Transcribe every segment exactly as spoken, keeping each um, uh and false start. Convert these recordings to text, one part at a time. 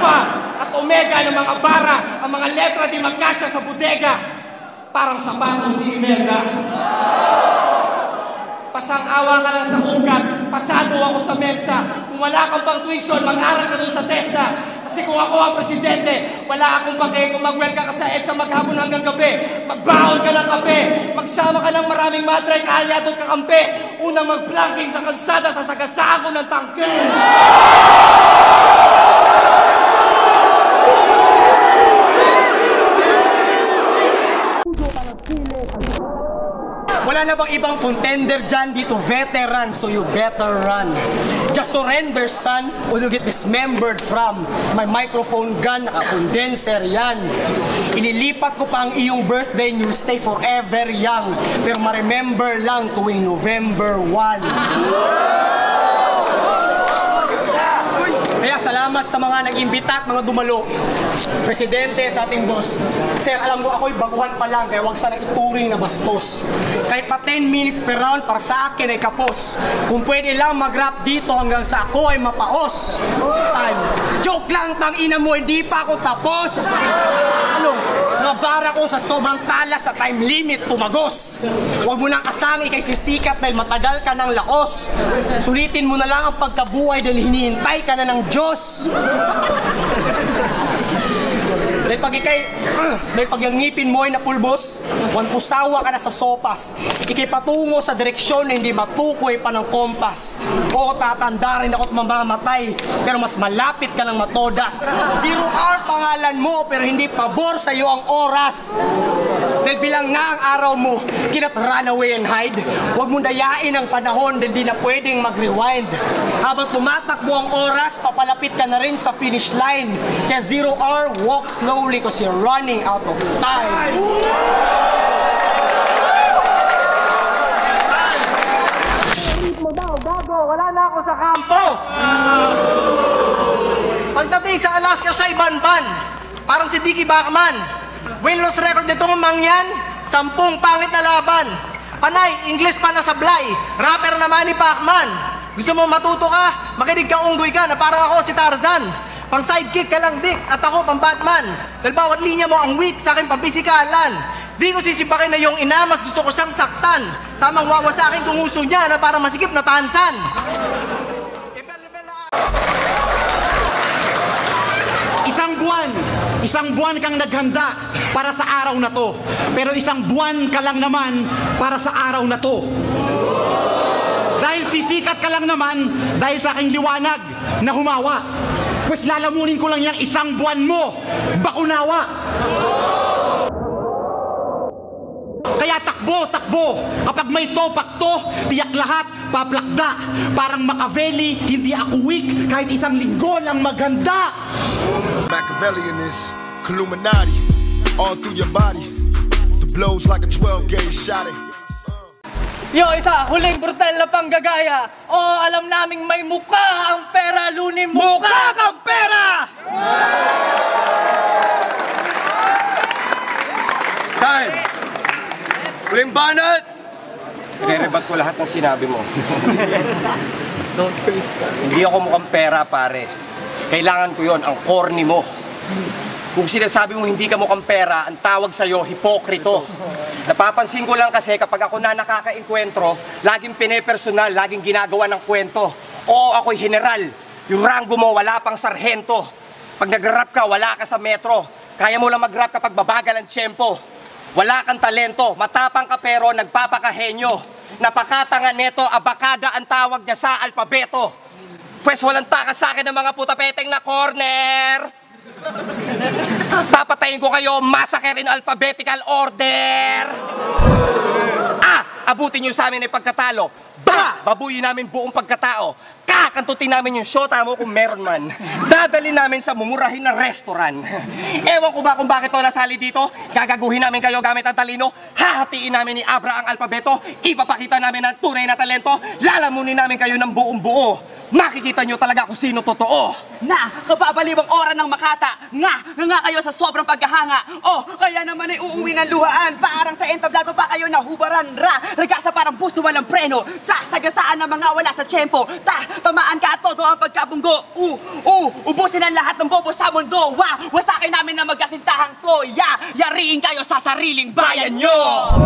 alpha at omega ng mga bara, ang mga letra di magkasya sa bodega. Parang sapatos ni Imelda. Pasang-awa ka lang sa ugat, pasado ako sa mensa. Kung wala kang pang tuition, mag-aral ka dun sa TESDA. Kasi kung ako ang presidente, wala akong pake kung mag-welcome ka sa EDSA maghapon hanggang gabi. Magbaon ka ng kape, magsama ka ng maraming madre, kaalyado kakampi. Unang mag-planking sa kalsada, sasagasaan ko ng tangke. Wala na bang ibang contender dyan dito, veteran, so you better run. Just surrender, son, or you get dismembered from my microphone gun, naka-condenser yan. Ililipat ko pa ang iyong birthday, and you'll stay forever young. Pero ma-remember lang tuwing November first. Kaya salamat sa mga nag-imbita at mga dumalo. Presidente at sa ating boss. Sir, alam mo ako'y baguhan pa lang, kaya huwag sana ituring na bastos. Kahit pa ten minutes per round, para sa akin ay kapos. Kung pwede lang mag-rap dito hanggang sa ako ay mapaos. Time. Joke lang, tang ina mo, hindi pa ako tapos. Ano? Nabara ko sa sobrang talas sa time limit tumagos. Huwag mo nang asang ikay sisikat dahil matagal ka ng laos. Sulitin mo na lang ang pagkabuhay dahil hinihintay ka na ng Diyos. Dahil pag ikay, uh, dahil pag yung ngipin mo ay napulbos, wan pusawa ka na sa sopas. Ikay patungo sa direksyon na hindi matukoy pa ng kompas. Oo, tatanda rin ako't mamamatay, pero mas malapit ka ng matodas. Zero hour pangalan mo, pero hindi pabor sa iyo ang oras. Dahil bilang na ang araw mo, kinat run away and hide. Huwag mong dayain ang panahon dahil di na pwedeng mag-rewind. Habang tumatakbo ang oras, papalapit ka na rin sa finish line. Kaya zero hour, walk slowly because you're running out of time. Mo daw, bago, wala na ako sa kampo. Pagdating sa Alaska siya iban-ban, parang si Dickie Bachman. Win-loss record nitong mangyan, sampung pangit na laban. Panay, English pa na sablay, rapper naman ni Pacman. Gusto mo matuto ka? Makinig ka, unggoy ka na parang ako si Tarzan. Pang sidekick ka lang, Dick, at ako pang Batman. Dahil bawat linya mo ang weak, sa akin pambisikalan. Di ko sisipakin na yung ina, mas gusto ko siyang saktan. Tamang wawa sa akin kung uso niya na parang masikip na tansan. Isang buwan, isang buwan kang naghanda para sa araw na to. Pero isang buwan ka lang naman para sa araw na to. Dahil sisikat ka lang naman dahil sa aking liwanag na humawa. Pues lalamunin ko lang yung isang buwan mo, bakunawa. Kaya takbo, takbo. Kapag may topak to, tiyak lahat, paplakda. Parang Machiavelli, hindi ako weak, kahit isang linggo lang maganda. Machiavellian is Illuminati, all through your body. The blows like a twelve gauge shot. Yo, isa, huling brutal na panggagaya. O, oh, alam naming may mukha ang pera, lunin mo. Mukha kang pera! Time! Huling banat! Re-rebat ko lahat ng sinabi mo. Hindi ako mukhang pera, pare. Kailangan ko yon, ang corny mo. Kung sinasabi mo hindi ka mukhang pera, ang tawag sa'yo, hipokrito. Napapansin ko lang kasi kapag ako na nakaka-enkwentro, laging pine-personal, laging ginagawa ng kwento. Oo, ako'y general. Yung rango mo, wala pang sarhento. Pag nag-rap ka, wala ka sa metro. Kaya mo lang mag-rap kapag babagal ang tiyempo. Wala kang talento, matapang ka pero nagpapakahenyo. Napakatanga neto, abakada ang tawag niya sa alpabeto. Pwes walang takas sa akin ng mga putapeteng na corner. Papatayin ko kayo, massacre in alphabetical order. Ah, abutin nyo sa amin ay pagkatalo. Ba, babuyin namin buong pagkatao. Kakantutin namin yung shota mo kung meron man. Dadali namin sa mumurahin na restaurant. Ewan ko ba kung bakit to nasali dito. Gagaguhin namin kayo gamit ang talino. Hahatiin namin ni Abra ang alpabeto. Ipapakita namin ang tunay na talento. Lalamunin namin kayo ng buong buo. Makikita nyo talaga kung sino totoo. Na, kapabalibang ora ng Makata. Nga, nga kayo sa sobrang paghahanga. Oh, kaya naman ay uuwi ng luhaan. Parang sa entablado pa kayo nahubaran. Ra, regasa parang busto walang preno. Sasagasaan ng mga wala sa tiyempo. Ta, tamaan ka at todo ang pagkabunggo. Uh, uh, ubusin ang lahat ng bobo sa mundo. Wa, wasakin namin na magkasintahang to. Ya, yariin kayo sa sariling bayan nyo.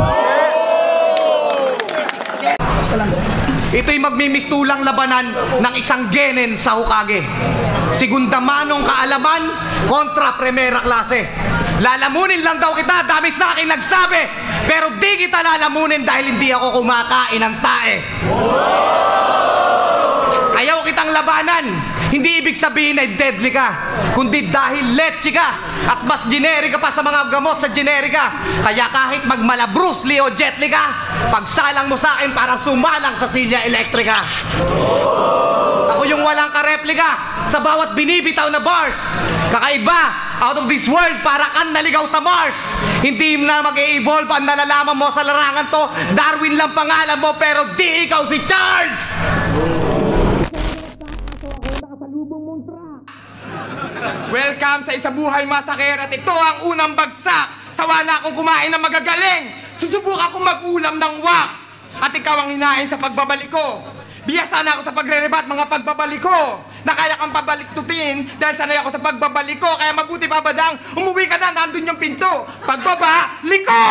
Ito'y magmimistulang labanan ng isang genen sa Hokage. Segunda manong kaalaman kontra primera klase. Lalamunin lang daw kita, dami sa akin nagsabi. Pero di kita lalamunin dahil hindi ako kumakain ng tae. Ayaw kitang labanan. Hindi ibig sabihin ay deadly ka, kundi dahil leche ka at mas generika pa sa mga gamot sa generika. Kaya kahit magmala Bruce Lee o Jet Li ka, pagsalang mo sa akin parang sumalang sa silya elektrika. Ako yung walang kareplika sa bawat binibitaw na bars. Kakaiba, out of this world, para kang naligaw sa Mars. Hindi na mag-e-evolve ang nalalaman mo sa larangan to. Darwin lang pangalan mo pero di ikaw si Charles. Welcome sa Isa Buhay Masaker at ito ang unang bagsak. Sawa na akong kumain ng magagaling. Susubukan akong mag-ulam ng wak. At ikaw ang hinahin sa pagbabalik ko. Biyasa na ako sa pagre-rebat mga pagbabalik ko. Na kaya kang pabaliktutin dahil sanay ako sa pagbabalik ko. Kaya mabuti pa badang umuwi ka na, nandun yung pinto. Pagbaba, liko!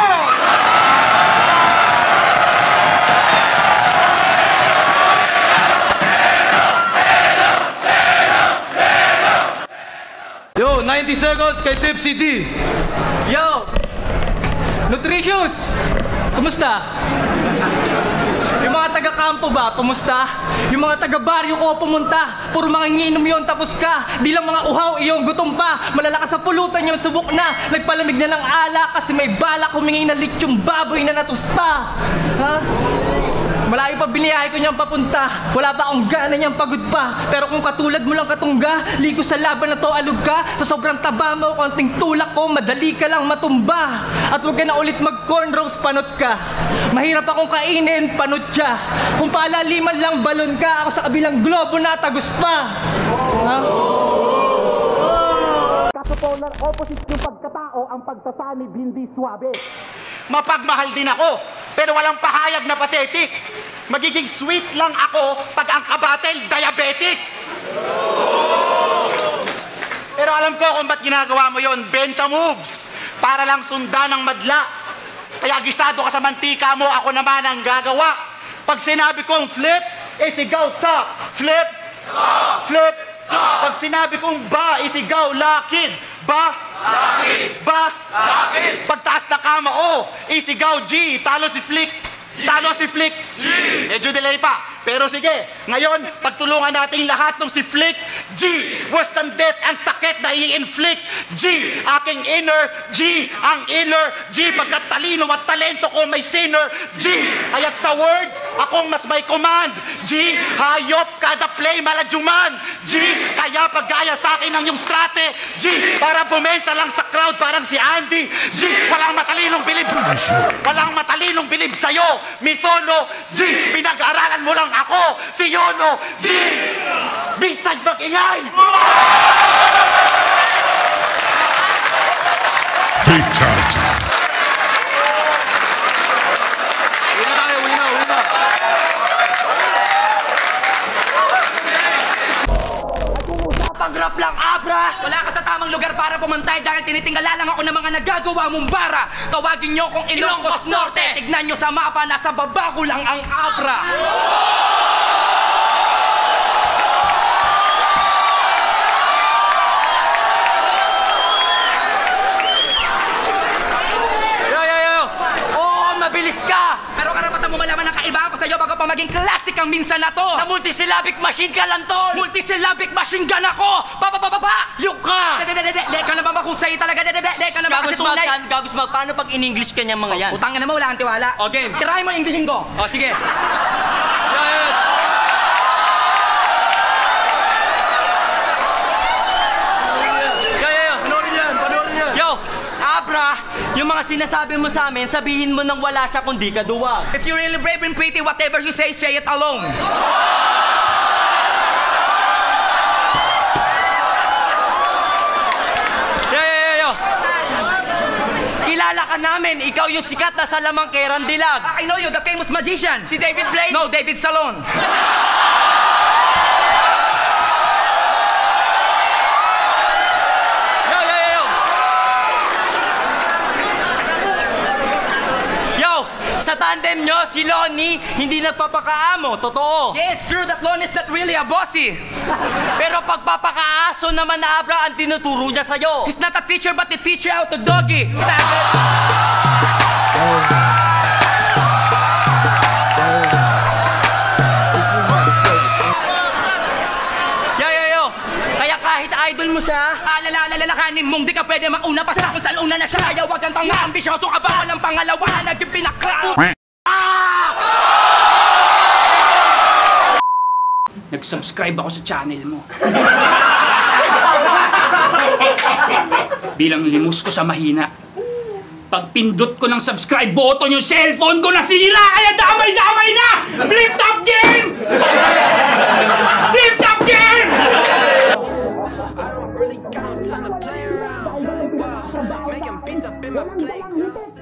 Yo, ninety seconds kay Tipsy D. Yo! Nutritious! Kumusta? Yung mga taga-kampo ba, kumusta? Yung mga taga-baryo ko pumunta, puro mga nginom yon tapos ka. Di lang mga uhaw, iyong gutom pa. Malalakas sa pulutan yung subok na. Nagpalamig na ng ala kasi may balak humingi na lechong baboy na natusta. Ha? Malayo pa biniyahe ko niyang papunta. Wala pa akong gana niyang pagod pa. Pero kung katulad mo lang katungga, ligo sa laban na to alug ka. Sa sobrang taba mo, konting tulak ko, madali ka lang matumba. At huwag ka na ulit mag-cornrows, panot ka. Mahirap akong kainin, panot siya. Kung palaliman lang balon ka, ako sa kabilang globo na tagos pa. Ha? Kaso polar opposite yung pagkatao, ang pagsasanib hindi swabe. Mapagmahal din ako, pero walang pahayag na pathetic. Magiging sweet lang ako pag ang kabatel diabetic. Pero alam ko kung ba't ginagawa mo yon, benta moves. Para lang sundan ng madla. Kaya gisado ka sa mantika mo, ako naman ang gagawa. Pag sinabi kong flip, isigaw top. Flip, top. Flip, top. Pag sinabi kong ba, isigaw lakid. Ba, lakid. Ba, lakid. Pagtaas na kama, oh, isigaw G. Talo si Flick. Talo si Flick. G. Medyo delay pa. Pero sige, ngayon, pagtulungan natin lahat ng si Flick. G. Worse than death, ang sakit na i-inflict. G. Aking inner. G. Ang inner. G. Pagkatalino at talento ko may sinner. G. Kaya't sa words, akong mas may command. G. Hayop kada play maladyuman. G. Kaya paggaya sa akin ng yung strate. G. Para bumenta lang sa crowd parang si Andy. G. Walang matalinong bilib. Walang matalinong bilib sa'yo. Mithono. G. Pinag-aralan mo lang ako, Tiono, G! Bisag mag-ingay! Fatality. Uwi na tayo, uwi na, uwi na. Pag-rap lang, abra! Wala ka sa tamang lugar para pumantay dahil tinitingala lang ako ng mga nagagawa mong bara. Tawagin nyo kung Ilocos Norte. Tignan nyo sa mapa, nasa baba ko lang ang abra. Mabilis ka! Pero karapatan mo malaman ang kaibahan ko sa'yo bago pa maging classic ang minsan na to! Na multisyllabic machine ka lang to! Multisyllabic machine gun ako! Ba ba ba ba ba! Yuk ka! De de de de de ka na ba mahusay talaga? De de de de ka na ba kasi tunay? Gagos mag, paano pag in-English ka niyang mga yan? Utang ka naman, wala kang tiwala. Okay. Tirahin mo yung Englishin ko. O, sige. Yes! Abra, yung mga sinasabi mo sa amin, sabihin mo nang wala siya kundi ka duwag. If you're really brave and pretty, whatever you say, say it alone. Yo, yo, yo, yo. Kilala ka namin, ikaw yung sikat na sa lamang kay Randilag. I know you, the famous magician. Si David Blaine? No, David Salon. tandem nyo, si Lonnie, hindi nagpapakaamo. Totoo. Yes, true that Lon is not really a bossy. Pero pagpapakaaso naman na Abra ang tinuturo niya sa'yo. He's not a teacher but a teacher out to doggy. Kahit idol mo siya, Alala-alala-alakanin mong di ka pwede mauna pa sa kung saan una na siya. Kaya wag kang tanga, ambisyosong aba, walang pangalawa, naging pinakra. Nag-subscribe ako sa channel mo. Bilang limus ko sa mahina. Pag pindot ko ng subscribe button yung cellphone ko nasira, kaya damay-damay na! Flip top game! Flip top game! Really got no time to play around. Wow, making beats up in my playground.